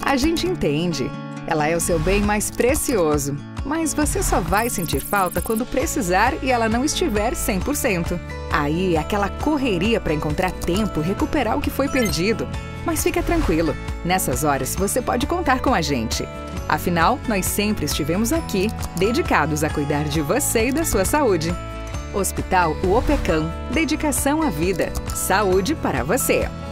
A gente entende. Ela é o seu bem mais precioso. Mas você só vai sentir falta quando precisar e ela não estiver 100%. Aí, aquela correria para encontrar tempo e recuperar o que foi perdido. Mas fica tranquilo, nessas horas você pode contar com a gente. Afinal, nós sempre estivemos aqui, dedicados a cuidar de você e da sua saúde. Hospital UOPECAM. Dedicação à vida. Saúde para você.